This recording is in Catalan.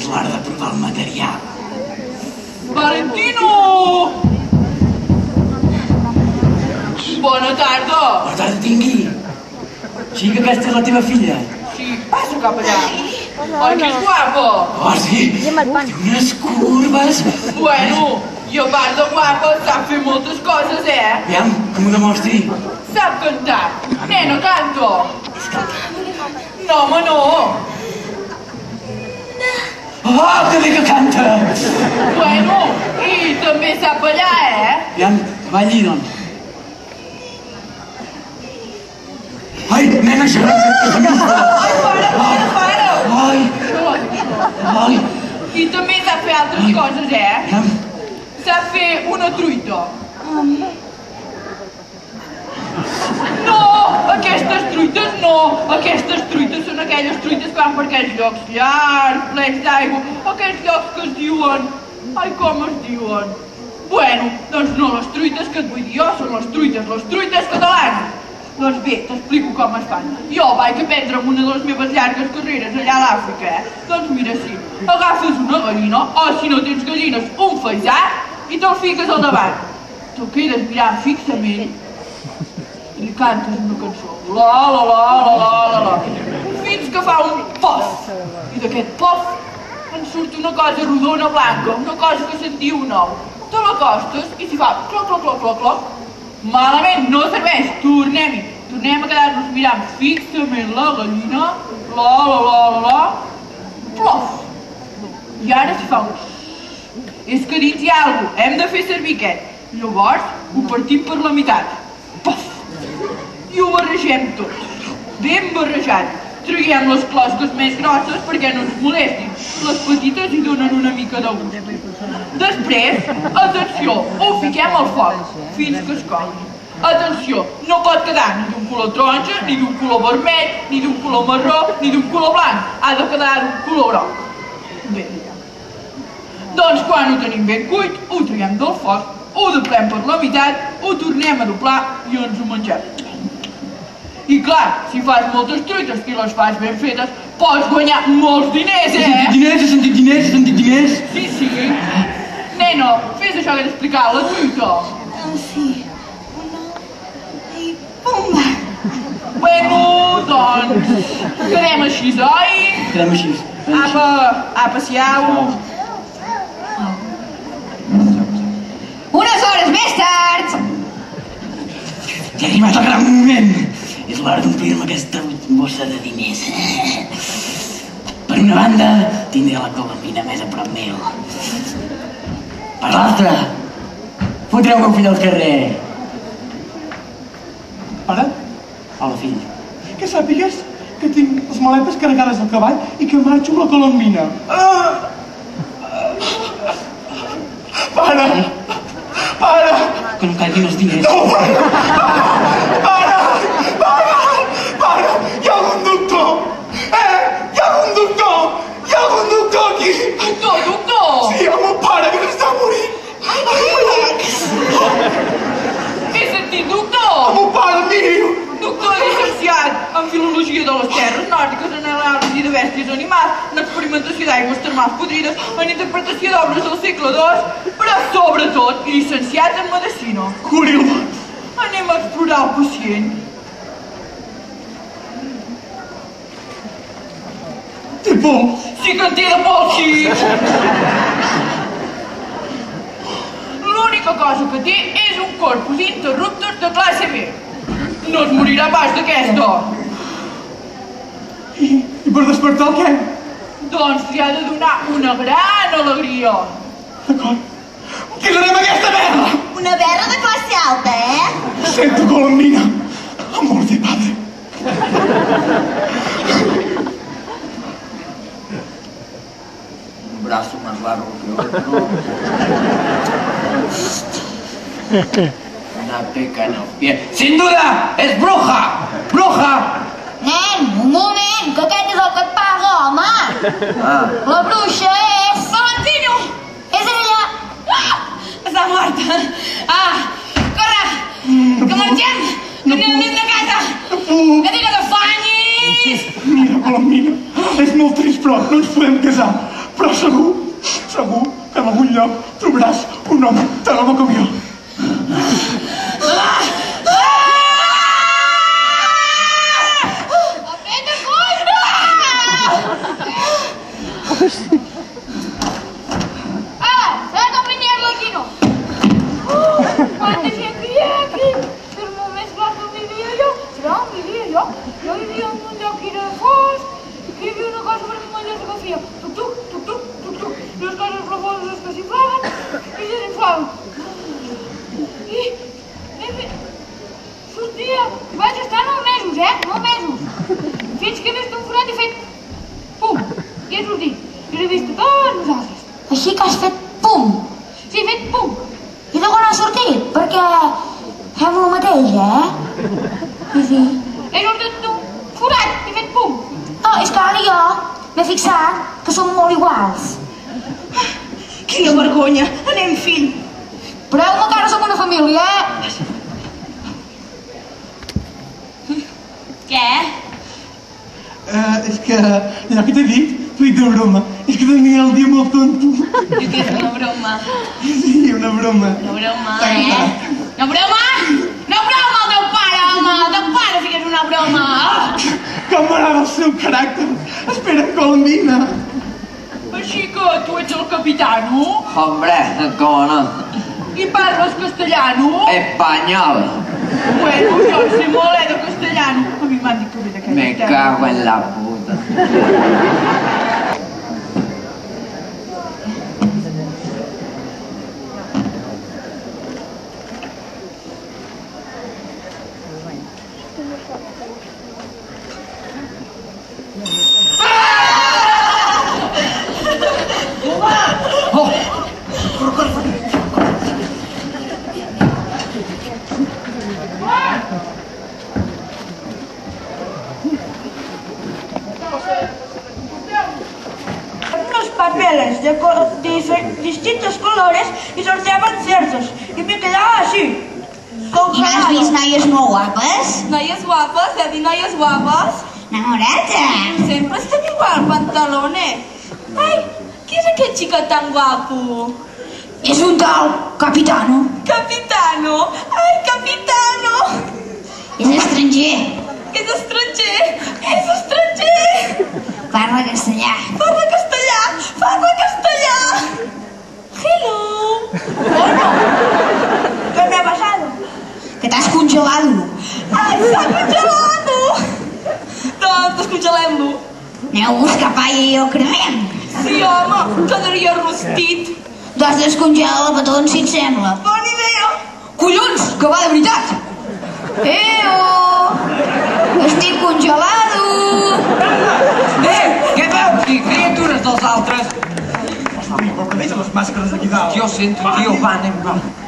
l'hora de provar el material. Valentino! Bona tarda! Bona tarda tingui. Sí que aquesta és la teva filla? Sí, passa cap allà. Oi que és guapa? Oh, sí. Té unes curves. Bueno, i a part de guapa sap fer moltes coses, Aviam, que m'ho demostri. Sap cantar. Nena, canta. No, home, no. Oh, que bé que canta! Bueno, i també sap ballar, Aviam, balli, doncs. Ai, nena, això no és... Ai, para! Ai, ai. I també sap fer altres coses, Aviam. Sap fer una truita. No, aquestes truites no. Aquestes truites són aquelles truites que van per aquells llocs llargs, plens d'aigua, aquells llocs que es diuen... Ai, com es diuen? Bueno, doncs no les truites que et vull dir jo, són les truites catalanes. Doncs bé, t'explico com es fan. Jo vaig aprendre en una de les meves llargues carreres allà a l'Àfrica, Doncs mira, sí, agafes una gallina, o si no tens gallines, un faisà, i te'l fiques al davant. Te'l quedes mirant fixament i li cantes una cançó. La, la, la, la, la, la, la. Fins que fa un pof. I d'aquest pof en surt una cosa rodona blanca, una cosa que se'n diu un ou. Te l'acostes i s'hi fa cloc, cloc, cloc, cloc, cloc. Malament, no serveix, tornem-hi. Tornem a quedar-nos mirant fixament la gallina, la, la, la, la, la, plof. I ara s'hi fa un... És que dins hi ha alguna cosa, hem de fer servir aquest. Llavors, ho partim per la meitat. Pof! I ho barregem tot. Ben barrejat. Traguem les closques més grosses perquè no ens molestin. Les petites hi donen una mica de gust. Després, atenció, ho fiquem al foc fins que es cogui. Atenció, no pot quedar ni d'un color taronja, ni d'un color vermell, ni d'un color marró, ni d'un color blanc. Ha de quedar d'un color groc. Bé, doncs quan ho tenim ben cuit, ho traiem del foc, ho doblem per la meitat, ho tornem a doblar i ens ho mengem. I clar, si fas moltes truites i les fas ben fetes, pots guanyar molts diners, Diners, he sentit diners. Sí, sí. Neno, fes això que t'he explicat, la truita. Sí. I pumba. Bueno, doncs, quedem així, oi? Quedem així. Apa, siau. Unes hores més tard. Ja ha arribat el gran moment. És l'hora d'omplir-me aquesta bossa de diners. Per una banda, tindré la Colombina més a prop meu. Per l'altra, fotré el meu fill al carrer. Pare, Hola, fill. que sàpigues que tinc les maletes carregades al cavall i que marxo amb la Colombina. Pare! Pare! Que no caiguin els diners. No, pare! Pare! Hi ha algun doctor! Hi ha algun doctor! Hi ha algun doctor aquí! Doctor! Sí, el meu pare que s'està morint! He sentit doctor! El meu pare, miri! Doctor llicenciat en Filologia de les Terres Nòrdiques, en anàlisi de bèsties animals, en experimentació d'aigües termals podrides, en interpretació d'obres del segle II, però sobretot llicenciat en Medicina. Curi'l! Anem a explorar el pacient. Té por! Sí que en té de por, sí! L'única cosa que té és un corpus interruptus de classe B. No es morirà pas d'aquesta. I per despertar el què? Doncs li ha de donar una gran alegria. D'acord. Utilitzarem aquesta merda! Una berra de classe alta, Sento Colombina. Amor de padre. Un brazo más largo que otro. Una peca en el pie. ¡Sin duda! ¡Es bruja! ¡Bruja! Nen, un moment, que aquest és el que et paga, home. La bruixa és... Valentino! És ella! Està morta! Corre! Que marxem! Que anem de casa! Que dic que t'afanyis! Mira, Colombina, és molt trist, però no ens podem casar. però segur que en algun lloc trobaràs un home tan home com jo. Apreta, coi! ¿Sabes cómo venía el loquino? Cuando se envía aquí, pero no ves cuánto vivía yo. Será un vivía yo. Yo vivía en un lloc que era fos, que hi havia una cosa per mi molt que feia tuc-tuc, tuc-tuc, tuc-tuc, i les coses flafoses que s'inflaven i desinflaven. I sortia, vaig estar 9 mesos, 9 mesos, fins que he vist un forat i he fet pum, i he sortit, i l'he vist tots nosaltres. Així que has fet pum? Sí, he fet pum. I de quan has sortit? Perquè fem el mateix, Sí. He sortit d'un forat i he fet pum. No, és que ara jo m'he fixat que som molt iguals. Quina vergonya! Anem, fill! Preu-me que ara som una família, Què? És que allò que t'he dit de broma. És que tenia el dia molt tonto. I què és una broma? Sí, una broma. Una broma, Una broma? Una broma, el teu pare, home! El teu pare sí que és una broma! Com m'agrada el seu caràcter. Espera, Colombina. Així que tu ets el capitano? Hombre, ¿cómo no? I parles castellano? Español. Bueno, jo en sé molt, de castellano. A mi m'han dit que ve d'aquella Me cago en la puta. Unos papeles de distintos colores y sorteaban ciertos. Y me quedaba así. I no has vist noies molt guapes? Noies guapes, he dit noies guapes. Enamorada! Sempre estem igual, pantalones. Ai, qui és aquest xicot tan guapo? És un tal capitano. Capitano! Ai, capitano! És estranger. És estranger! És estranger! Parla castellà. Parla castellà! Parla castellà! Hello! Bueno, ¿qué me ha pasado? Que t'has congelat. Ai, s'ha congelat! Doncs descongelem-lo. Aneu a buscar palla i el cremem. Sí, home, quedaria rostit. Doncs descongela-la petons, si et sembla. Bona idea! Collons, que va de veritat! Estic congelado! Què feu aquí, criatures dels altres? Però veig les màscares aquí dalt. Jo sento, tio, va, anem, va.